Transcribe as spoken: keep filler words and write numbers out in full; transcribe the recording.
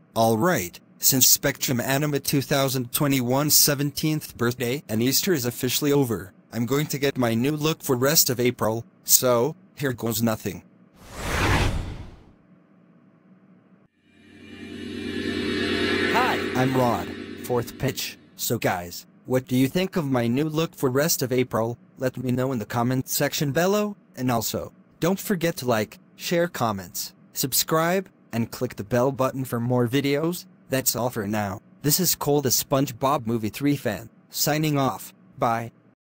Alright, since Spectrum Anima twenty twenty-one's seventeenth birthday and Easter is officially over, I'm going to get my new look for rest of April, so, here goes nothing. Hi, I'm Rod, fourth pitch. So guys, what do you think of my new look for rest of April? Let me know in the comment section below, and also, don't forget to like, share comments, subscribe, and click the bell button for more videos. That's all for now. This is Cole the SpongeBob Movie three fan, signing off. Bye.